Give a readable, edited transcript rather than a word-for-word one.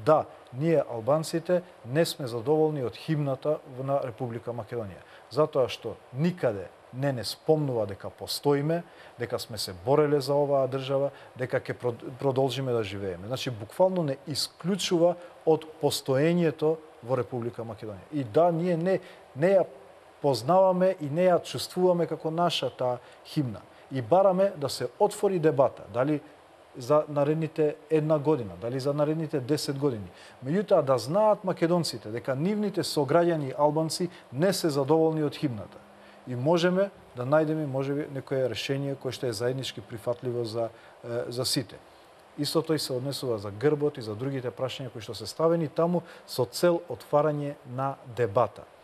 Да, ние албанците не сме задоволни од химната на Република Македонија. Затоа што никаде не спомнува дека постоиме, дека сме се бореле за оваа држава, дека ќе продолжиме да живееме. Значи, буквално не исклучува од постоењето во Република Македонија. И да, ние не ја познаваме и не ја чувствуваме како наша таа химна. И бараме да се отвори дебата, дали за наредните една година, дали за наредните 10 години. Меѓутоа, да знаат македонците дека нивните сограѓани албанци не се задоволни од химната. И можеме да најдеме можеби некое решение кое што е заеднички прифатливо за сите. Истото и се однесува за грбот и за другите прашања кои што се ставени таму со цел отварање на дебата.